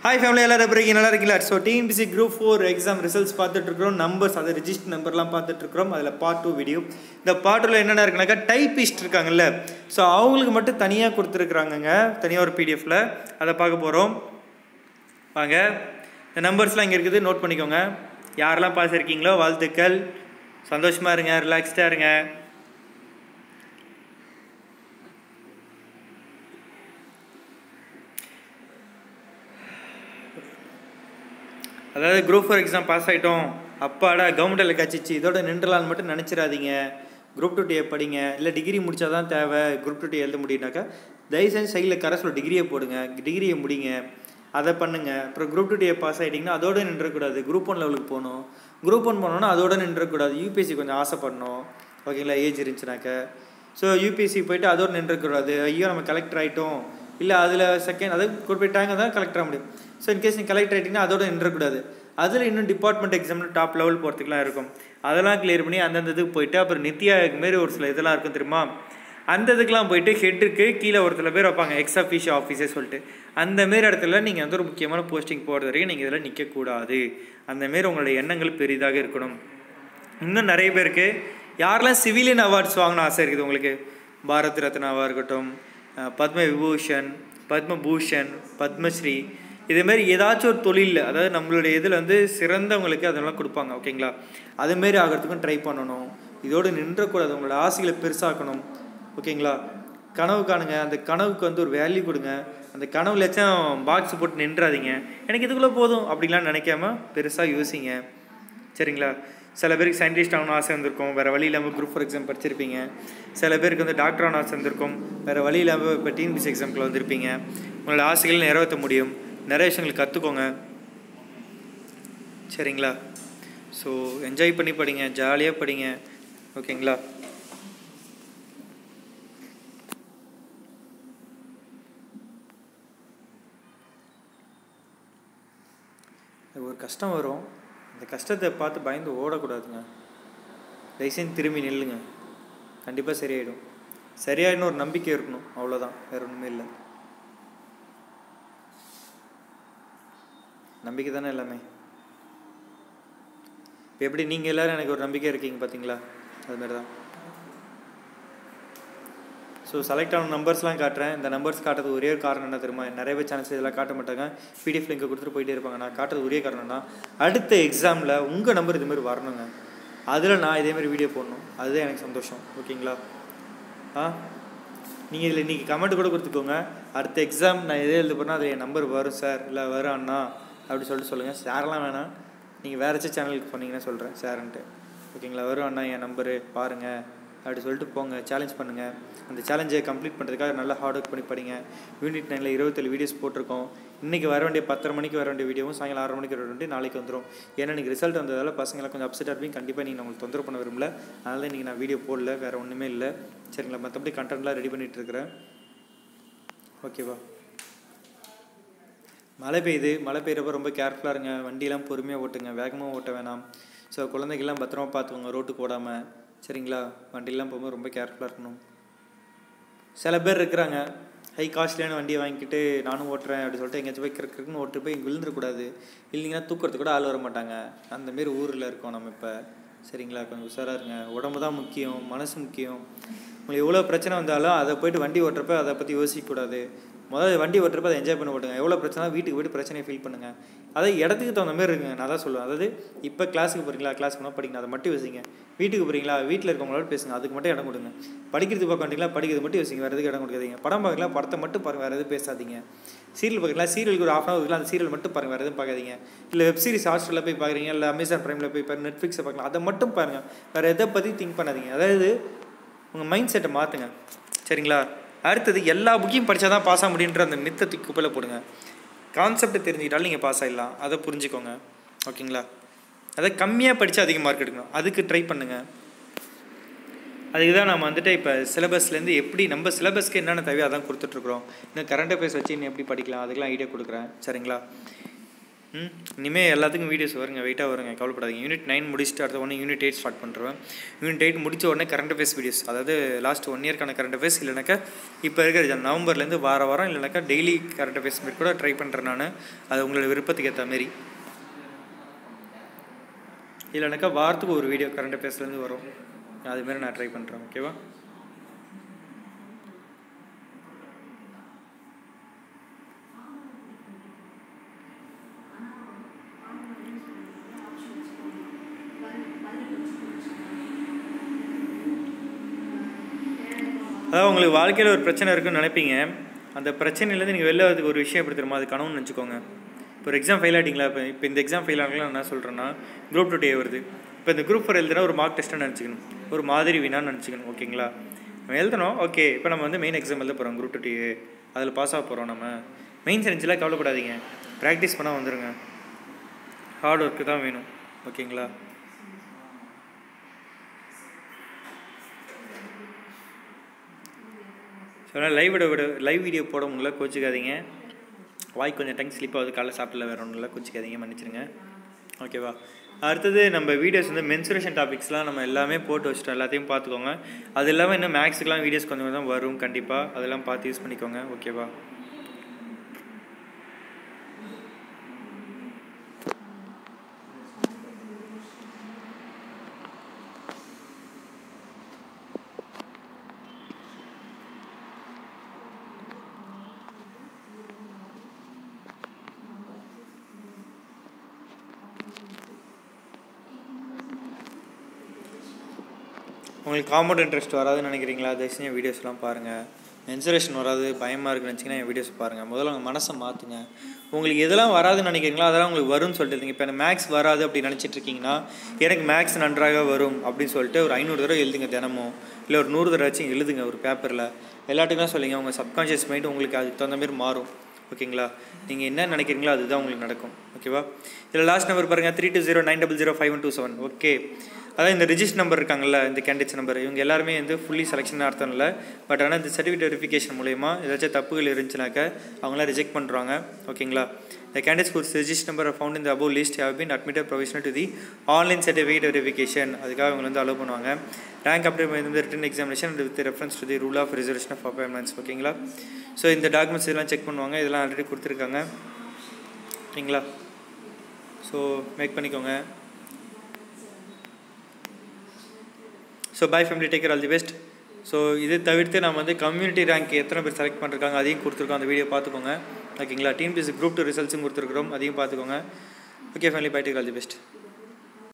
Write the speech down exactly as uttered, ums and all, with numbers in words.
Hi family, எல்லாரும் எப்படி இருக்கீங்க? நல்லா இருக்கீங்களா? So TNPSC group four exam results பார்த்துட்டு இருக்கிறோம். நம்பர்ஸ் அது ரிஜிஸ்டர் நம்பர்லாம் பார்த்துட்டு இருக்கிறோம். அதில் பார்ட் டூ வீடியோ. இந்த பார்ட் டூவில் என்னென்ன இருக்குனாக்கா டைப்பிஸ்ட் இருக்காங்கல்ல, ஸோ அவங்களுக்கு மட்டும் தனியாக கொடுத்துருக்குறாங்கங்க, தனியாக ஒரு பிடிஎஃப்ல அதை பார்க்க போகிறோம். வாங்க, இந்த நம்பர்ஸ்லாம் இங்கே இருக்குது, நோட் பண்ணிக்கோங்க. யாரெல்லாம் பாஸ் இருக்கீங்களோ வாழ்த்துக்கள், சந்தோஷமாக இருங்க, ரிலாக்ஸ்டாக இருங்க. அதாவது குரூப் ஃபோர் எக்ஸாம் பாஸ் ஆகிட்டோம், அப்பாடா கவர்மெண்ட்டில் கச்சிச்சு இதோட நின்றுலான்னு மட்டும் நினச்சிடாதீங்க. குரூப் டூ டியை படிங்க. இல்லை டிகிரி முடித்தா தான் தேவை குரூப் டூ டி எழுத முடியும்னாக்கா தயவு செஞ்சு சைடில் கரஸில் டிகிரியை போடுங்க, டிகிரியை முடிங்க, அதை பண்ணுங்கள். அப்புறம் குரூப் டூ டியை பாஸ் ஆகிட்டிங்கன்னா அதோடு நின்றக்கூடாது, குரூப் ஒன் லெவலுக்கு போகணும். குரூப் ஒன் போனோன்னா அதோடு நின்றக்கூடாது, யூபிஎஸ்சி கொஞ்சம் ஆசைப்படணும், ஓகேங்களா, ஏஜ் இருந்துச்சுனாக்க. ஸோ யூபிஎஸ்சி போய்ட்டு அதோடு நின்றக்கூடாது, ஐயோ நம்ம கலெக்டர் ஆகிட்டோம், இல்லை அதில் செகண்ட் அது குறிப்பிட்டாங்க தான் கலெக்டர் ஆக முடியும். ஸோ இன்கேஸ் நீங்கள் கலெக்டர் ஆகிட்டிங்கன்னா அதோட நின்றக்கூடாது. அதில் இன்னும் டிபார்ட்மெண்ட் எக்ஸாமில் டாப் லெவல் போகிறதுக்குலாம் இருக்கும், அதெல்லாம் கிளியர் பண்ணி அந்தந்த இதுக்கு போயிட்டு அப்புறம் நித்யா மாரி ஒரு சில இதெல்லாம் இருக்கும் தெரியுமா, அந்த இதுக்கெலாம் போயிட்டு ஹெட்டுக்கு கீழே ஒரு சில பேர் வைப்பாங்க, எக்ஸ் அஃபீஷியோ ஆஃபீஸே சொல்லிட்டு. அந்தமாரி இடத்துல நீங்கள் வந்து ஒரு முக்கியமான போஸ்டிங் போகிறது வரைக்கும் நீங்கள் இதெல்லாம் நிற்கக்கூடாது. அந்தமாரி உங்களோட எண்ணங்கள் பெரிதாக இருக்கணும். இன்னும் நிறைய பேருக்கு யாரெல்லாம் சிவிலியன் அவார்ட்ஸ் வாங்கணும் ஆசை இருக்குது உங்களுக்கு, பாரத் ரத்னாவாக இருக்கட்டும், பத்ம விபூஷன், பத்மபூஷன், பத்மஸ்ரீ, இதேமாரி ஏதாச்சும் ஒரு தொழில், அதாவது நம்மளுடைய இதில் வந்து சிறந்தவங்களுக்கு அதெல்லாம் கொடுப்பாங்க, ஓகேங்களா. அதுமாரி ஆகிறதுக்கும் ட்ரை பண்ணணும். இதோடு நின்றக்கூடாது, உங்களோட ஆசைகளை பெருசாக்கணும், ஓகேங்களா. கனவு காணுங்க, அந்த கனவுக்கு வந்து ஒரு வேல்யூ கொடுங்க. அந்த கனவுலாச்சும் பாக்ஸ் போட்டு நின்றாதீங்க, எனக்கு இதுக்குள்ளே போதும் அப்படின்லாம் நினைக்காம பெருசாக யோசிங்க, சரிங்களா. சில பேருக்கு சயின்டிஸ்ட் ஆகணும் ஆசை வந்திருக்கும், வேறு வழி இல்லாமல் குரூப் ஃபோர் எக்ஸாம் படிச்சிருப்பீங்க. சில பேருக்கு வந்து டாக்டர் ஆகணும் ஆசை வந்திருக்கும், வேறு வழி இல்லாமல் இப்போ டிஎன்பிஎஸ்சி எக்ஸாம்க்குள்ள வந்திருப்பீங்க. உங்களோட ஆசைகள் நிறைவேற்ற முடியும், நிறைய விஷயங்கள் கற்றுக்கோங்க, சரிங்களா. ஸோ என்ஜாய் பண்ணி படிங்க, ஜாலியாக படிங்க, ஓகேங்களா. ஒரு கஷ்டம் வரும், அந்த கஷ்டத்தை பார்த்து பயந்து ஓடக்கூடாதுங்க, தயவுசெய்து திரும்பி நில்லுங்க, கண்டிப்பாக சரியாயிடும். சரியாயிடும் ஒரு நம்பிக்கை இருக்கணும், அவ்வளோதான், வேறு ஒன்றுமே இல்லை. நம்பிக்கை தானே எல்லாமே. இப்போ எப்படி நீங்கள் எல்லோரும் எனக்கு ஒரு நம்பிக்கை இருக்கீங்க பார்த்தீங்களா, அதுமாரி தான். ஸோ செலக்ட் ஆன நம்பர்ஸ்லாம் காட்டுறேன். இந்த நம்பர்ஸ் காட்டுறது ஒரே காரணம் என்ன தெரியுமா, நிறைய பேர் சேனல்ஸ் இதெல்லாம் காட்ட மாட்டாங்க, பிடிஎஃப் லிங்கை கொடுத்துட்டு போயிட்டே இருப்பாங்க. நான் காட்டுறது ஒரே காரணம்னா அடுத்த எக்ஸாமில் உங்கள் நம்பர் இதுமாரி வரணுங்க, அதில் நான் இதேமாரி வீடியோ போடணும், அதுதான் எனக்கு சந்தோஷம், ஓகேங்களா. ஆ நீங்கள் இதில் இன்றைக்கி கமெண்ட் கூட கொடுத்துக்கோங்க, அடுத்த எக்ஸாம் நான் எதே எழுத போனால் அது என் நம்பர் வரும் சார், இல்லை வரும் அண்ணா அப்படி சொல்லிட்டு சொல்லுங்கள். ஷேர்லாம் வேணாம், நீங்கள் வேறு ஏதாச்சும் சேனலுக்கு போனீங்கன்னா சொல்கிறேன் ஷேருன்ட்டு, ஓகேங்களா. வரும் அண்ணா என் நம்பரு பாருங்கள் அப்படி சொல்லிட்டு போங்க, சேலஞ்ச் பண்ணுங்கள். அந்த சேலஞ்சை கம்ப்ளீட் பண்ணுறதுக்காக நல்லா ஹார்ட் ஒர்க் பண்ணி படிங்க. யூனிட் நைனில் இருபத்தேழு வீடியோஸ் போட்டிருக்கோம். இன்றைக்கி வர வேண்டிய பத்தரை மணிக்கு வர வேண்டிய வீடியோவும் சாயங்காலம் ஆறு மணிக்கு வர வேண்டிய நாளைக்கு வந்துடும். ஏன்னா இன்றைக்கி ரிசல்ட் வந்ததால் பசங்களாம் கொஞ்சம் அப்செட்டாக இருப்பீங்க, கண்டிப்பாக நீங்கள் உங்களுக்கு தொந்தரவு பண்ண விரும்பல, அதனால தான் இன்றைக்கி நான் வீடியோ போடல, வேறு ஒன்றுமே இல்லை, சரிங்களா. மற்றபடி கண்டென்ட்லாம் ரெடி பண்ணிகிட்டு இருக்கிறேன், ஓகேவா. மழை பெய்யுது, மழை பெய்கிறப்ப ரொம்ப கேர்ஃபுல்லாக இருங்க, வண்டியெலாம் பொறுமையாக ஓட்டுங்க, வேகமாக ஓட்ட வேணாம். ஸோ குழந்தைகள்லாம் பத்திரமா பார்த்துக்கோங்க, ரோட்டுக்கு ஓடாமல், சரிங்களா. வண்டியெலாம் போகும்போது ரொம்ப கேர்ஃபுல்லாக இருக்கணும். சில பேர் இருக்கிறாங்க ஹை காஸ்ட்லியான வண்டியை வாங்கிக்கிட்டு நானும் ஓட்டுறேன் அப்படி சொல்லிட்டு எங்கேயாச்சும் போய் கிறுக்குன்னு ஓட்டு போய் இங்கே விழுந்துடக்கூடாது, இல்லைங்கன்னா தூக்கிறதுக்கு கூட ஆள் வர மாட்டாங்க, அந்தமாரி ஊரில் இருக்கோம் நம்ம இப்போ, சரிங்களா. கொஞ்சம் உஷாராக இருங்க, உடம்பு தான் முக்கியம், மனசு முக்கியம். உங்களுக்கு எவ்வளோ பிரச்சனை வந்தாலும் அதை போய்ட்டு வண்டி ஓட்டுறப்ப அதை பற்றி யோசிக்கக்கூடாது, முதல்ல வண்டி ஓட்டுறப்ப அதை என்ஜாய் பண்ண ஓட்டுங்க. எவ்வளோ பிரச்சனை வீட்டுக்கு போய்ட்டு பிரச்சனையை ஃபீல் பண்ணுங்கள், அதை இடத்துக்கு தகுந்த மாதிரி இருக்குங்க, நான் தான் சொல்லுவேன். அதாவது இப்போ கிளாஸுக்கு போகிறீங்களா, கிளாஸுக்கு போனால் படிக்கணும், அதை மட்டும் யோசிங்க. வீட்டுக்கு போகிறீங்களா, வீட்டில் இருக்கவங்களோட பேசுங்க, அதுக்கு மட்டும் இடம் கொடுங்க. படிக்கிறதுக்கு பார்க்கறீங்களா, படிக்கிறது மட்டும் யோசிங்க, வேறு எதுக்கு இடம் கொடுக்காதீங்க. படம் பார்க்கலாம், படத்தை மட்டும் பாருங்கள், வேறு எதுவும் பேசாதீங்க. சீரியல் பார்க்கலாம், சீரியலுக்கு ஒரு ஆஃப் அன் ஹவர் அந்த சீரியல் மட்டும் பாருங்கள், வேறு எதுவும் பார்க்காதீங்க. இல்லை வெப் சீரிஸ் ஹாஸ்டலில் போய் பார்க்குறீங்க, இல்லை அமேசான் ப்ரைமில் போய் பாருங்கள், நெட்ஃப்ளிக்ஸை பார்க்கலாம், அதை மட்டும் பாருங்கள், வேறு எதை பற்றி திங்க் பண்ணாதீங்க. அதாவது உங்கள் மைண்ட் செட்டை மாற்றுங்க, சரிங்களா. அடுத்தது எல்லா புக்கையும் படித்தா தான் பாஸ் ஆக முடியுன்ற அந்த மித்தை தூக்கி குப்பையில் போடுங்க. கான்செப்டை தெரிஞ்சுக்கிட்டாலும் நீங்கள் பாஸ் ஆகிடலாம், அதை புரிஞ்சுக்கோங்க, ஓகேங்களா. அதை கம்மியாக படித்தா அதிக மார்க் எடுக்கணும், அதுக்கு ட்ரை பண்ணுங்கள். அதுக்கு தான் நம்ம வந்துட்டு இப்போ சிலபஸ்லேருந்து எப்படி நம்ம சிலபஸ்க்கு என்னென்ன தேவையோ அதான் கொடுத்துட்ருக்குறோம். இன்னும் கரண்ட் அஃபேர்ஸ் வச்சு இன்னும் எப்படி படிக்கலாம் அதுக்கெலாம் ஐடியா கொடுக்குறேன், சரிங்களா. ம் இனிமேல் எல்லாத்துக்கும் வீடியோஸ் வருங்க, வெயிட்டாக வருங்க, கவலைப்படாதீங்க. யூனிட் நைன் முடிச்சுட்டு அடுத்த ஒன்று யூனிட் எயிட் ஸ்டார்ட் பண்ணுறேன். யூனிட் எயிட் முடித்த உடனே கரண்ட் அஃபேர்ஸ் வீடியோஸ், அதாவது லாஸ்ட் ஒன் இயர்க்கான கரண்ட் அஃபேர்ஸ், இல்லைனாக்கா இப்போ இருக்கிற நவம்பர்லேருந்து வார வாரம் இல்லைனாக்கா டெய்லி கரண்ட் அஃபேர்ஸ் மாரி கூட ட்ரை பண்ணுறேன் நான். அது உங்களோட விருப்பத்துக்கு ஏற்ற மாரி, இல்லைனாக்கா வாரத்துக்கு ஒரு வீடியோ கரண்ட் அஃபேர்ஸ்லேருந்து வரும், அதுமாரி நான் ட்ரை பண்ணுறேன். ஓகேவா? அதாவது உங்களுக்கு வாழ்க்கையில் ஒரு பிரச்சனை இருக்குன்னு நினைப்பீங்க. அந்த பிரச்சனையிலேருந்து நீங்கள் வெளில வரதுக்கு ஒரு விஷயம் எப்படி தெரியுமா, அது கனவுன்னு நினச்சிக்கோங்க. இப்போ ஒரு எக்ஸாம் ஃபெயில் ஆகிட்டிங்களா, இப்போ இப்போ இந்த எக்ஸாம் ஃபெயில் ஆகலாம் என்ன சொல்கிறேன்னா, குரூப் டூ டே வருது. இப்போ இந்த குரூப் ஃபோர் எழுதுனா ஒரு மார்க் டெஸ்ட்டுன்னு நினச்சிக்கணும், ஒரு மாதிரி வினான்னு நினச்சிக்கணும். ஓகேங்களா? நம்ம எழுதணும். ஓகே, இப்போ நம்ம வந்து மெயின் எக்ஸாம் எழுத போகிறோம், குரூப் டூ டே, அதில் பாஸ் ஆக போகிறோம். நம்ம மெயின் சென்ஸ்லாம் கவலைப்படாதீங்க, ப்ராக்டிஸ் பண்ணால் வந்துடுங்க. ஹார்ட் ஒர்க்கு தான் வேணும். ஓகேங்களா? அதனால் லைவ் விட விட லைவ் வீடியோ போட முடியல, கோச்சிக்காதீங்க. வாய் கொஞ்சம் டங் ஸ்லிப் ஆகுது, காலைல சாப்பிடல, வேறு ஒன்றும் இல்லை, கோச்சிக்காதீங்க, மன்னிச்சிருங்க. ஓகேவா? அடுத்தது நம்ம வீடியோஸ் வந்து மென்சுரேஷன் டாபிக்ஸ்லாம் நம்ம எல்லாமே போட்டு வச்சுட்டோம், எல்லாத்தையும் பார்த்துக்கோங்க. அது இல்லாமல் இன்னும் மேக்ஸுக்கெலாம் வீடியோஸ் கொஞ்சம் கொஞ்சம் வரும் கண்டிப்பாக, அதெல்லாம் பார்த்து யூஸ் பண்ணிக்கோங்க. ஓகேவா? உங்களுக்கு காம்பவுண்ட் இன்ட்ரெஸ்ட் வராதுன்னு நினைக்கிறீங்களா, தயவுசெய்து என் வீடியோஸ்லாம் பாருங்கள். மென்சுரேஷன் வராது, பயமாக இருக்குன்னு நினச்சிங்கன்னா என் வீடியோஸ் பாருங்கள். முதல்ல உங்கள் மனசை மாற்றுங்க. உங்களுக்கு எதெல்லாம் வராதுன்னு நினைக்கிறீங்களோ அதெல்லாம் உங்களுக்கு வரும்னு சொல்லிட்டு இருந்தீங்க. இப்போ எனக்கு மேக்ஸ் வராது அப்படி நினச்சிட்டு இருக்கீங்கன்னா, எனக்கு மேக்ஸ் நன்றாக வரும் அப்படின்னு சொல்லிட்டு ஒரு ஐநூறு தடவை எழுதுங்க தினமும், இல்லை ஒரு நூறு தடவை வச்சு எழுதுங்க ஒரு பேப்பரில். எல்லாத்துக்கும் தான் சொல்லிங்க, உங்கள் சப்கான்ஷியஸ் மைண்ட் உங்களுக்கு அதுக்கு தகுந்த மாதிரி மாறும். ஓகேங்களா? நீங்கள் என்ன நினைக்கிறீங்களோ அதுதான் உங்களுக்கு நடக்கும். ஓகேவா? இதில் லாஸ்ட் நம்பர் பாருங்கள், three two zero nine double zero five one two seven. Okay, அதான் இந்த ரிஜிஸ்டர் நம்பர் இருக்காங்கல்ல, இந்த கேண்டிடேட்ஸ் நம்பர், இவங்க எல்லாருமே வந்து ஃபுல்லி செலெக்ஷன் அர்த்தம் இல்லை. பட் ஆனால் இந்த சர்டிஃபிகேட் வெரிஃபிகேஷன் மூலயமா ஏதாச்சும் தப்புகள் இருந்துச்சுனாக்க அவங்களாம் ரிஜெக்ட் பண்ணுறாங்க. ஓகேங்களா? The candidates whose register number are found in the above list have been admitted provisional to the online certificate verification. அதுக்காக இவங்க வந்து அலோவ் பண்ணுவாங்க. ரேங்க் அப்டேட் பண்ணி written examination with reference to the rule of reservation of appointments. ஓகேங்களா? So இந்த documents இதெல்லாம் check பண்ணுவாங்க, இதெல்லாம் ஆல்ரெடி கொடுத்துருக்காங்க. ஓகேங்களா? ஸோ மேக் பண்ணிக்கோங்க. So bye family, take care, all the best. So இது தவிர்த்து நம்ம வந்து கம்யூனிட்டி ரேங்க் எத்தனை பேர் செலக்ட் பண்ணிருக்காங்க அதையும் கொடுத்துருக்கோம், அந்த வீடியோ பார்த்துக்கோங்க. ஓகேங்களா? டிஎன்பிஎஸ்சி குரூப் டூ ரிசல்ட்ஸும் கொடுத்துருக்குறோம், அதையும் பார்த்துக்கோங்க. Okay family, bye, take care, all the best.